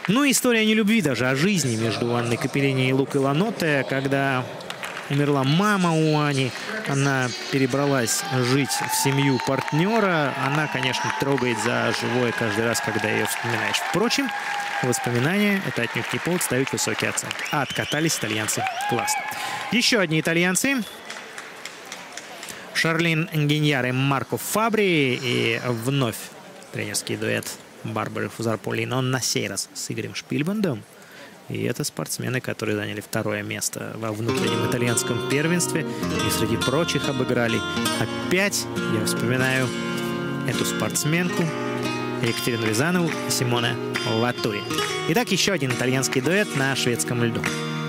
Ну, история не любви, даже о жизни между Анной Капеллини и Лукой Ланотте. Когда умерла мама у Ани, она перебралась жить в семью партнера. Она, конечно, трогает за живое каждый раз, когда ее вспоминаешь. Впрочем, воспоминания — это отнюдь не повод ставить высокие оценки. А откатались итальянцы классно. Еще одни итальянцы. Шарлин Гиньяр и Марко Фабри. И вновь тренерский дуэт Барбары Фузарполи, но на сей раз с Игорем Шпильбандом. И это спортсмены, которые заняли второе место во внутреннем итальянском первенстве. И среди прочих обыграли. Опять я вспоминаю эту спортсменку Екатерину Рязанову и Симоне Латури. Итак, еще один итальянский дуэт на шведском льду.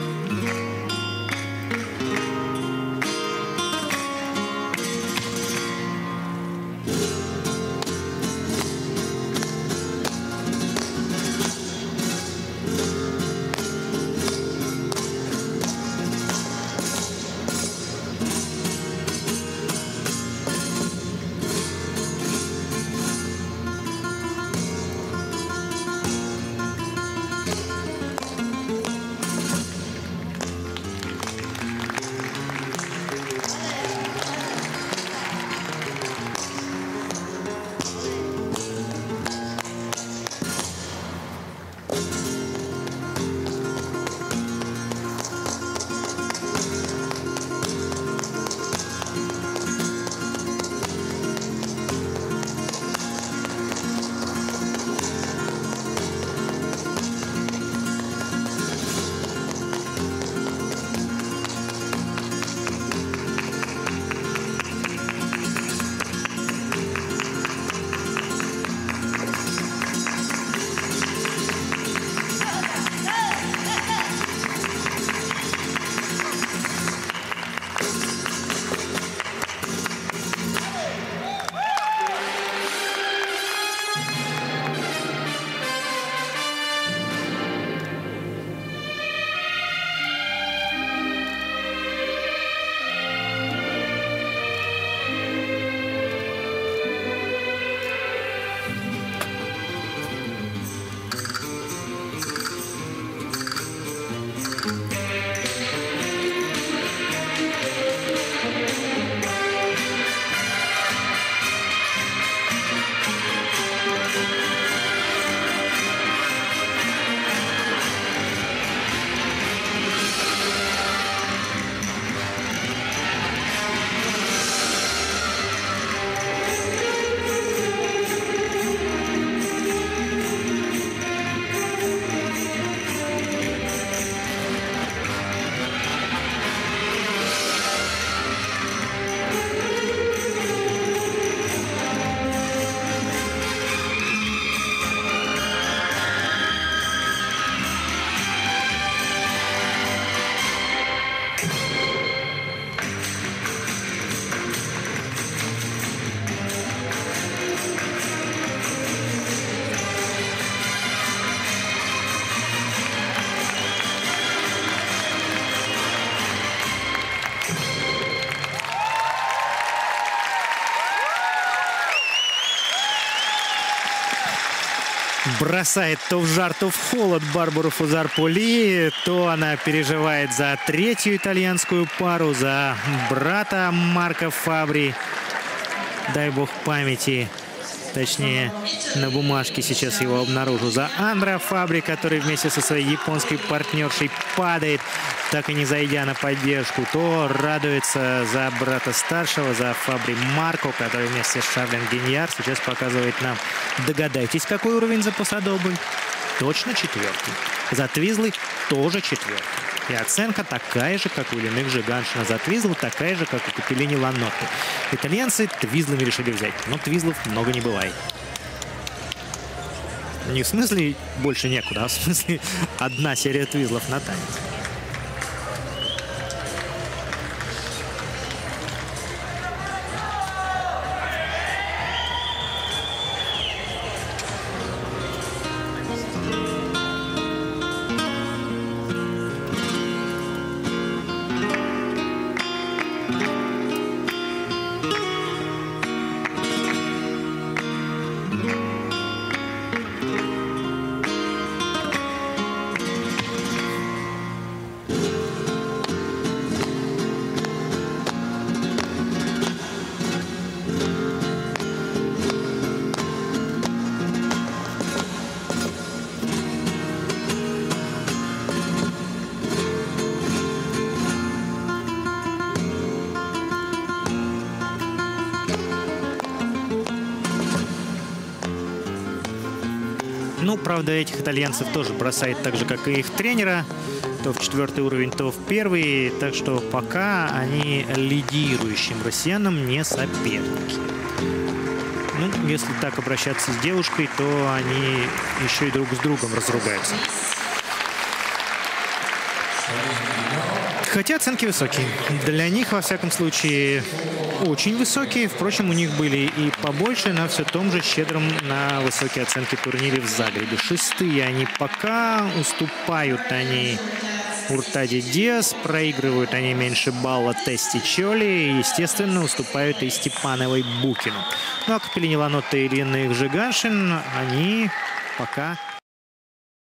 Бросает то в жар, то в холод Барбару Фузарполи, то она переживает за третью итальянскую пару, за брата Марко Фабри. Дай бог памяти, точнее, на бумажке сейчас его обнаружу. За Андреа Фабри, который вместе со своей японской партнершей падает, так и не зайдя на поддержку. То радуется за брата старшего, за Фабри Марко, который вместе с Шарлин Гиньяр сейчас показывает нам. Догадайтесь, какой уровень за Посадобль? Точно четвертый. За Твизлы тоже четвертый. И оценка такая же, как у Лены Жиганшина. За Твизл такая же, как у Капеллини Ланотте. Итальянцы Твизлами решили взять, но Твизлов много не бывает. Не в смысле больше некуда, а в смысле одна серия Твизлов на танец. правда, этих итальянцев тоже бросает так же, как и их тренера. То в 4-й уровень, то в 1-й. Так что пока они лидирующим россиянам не соперники. Ну, если так обращаться с девушкой, то они еще и друг с другом разругаются. Хотя оценки высокие. Для них, во всяком случае, очень высокие. Впрочем, у них были и побольше на все том же щедром на высокие оценки турнире в Загребе. 6-е они пока. Уступают они Уртаде Диас. Проигрывают они меньше балла Тести Чоли. И, естественно, уступают и Степановой Букину. Ну а Капеллини Ланотта и Ирина Жиганшин, они пока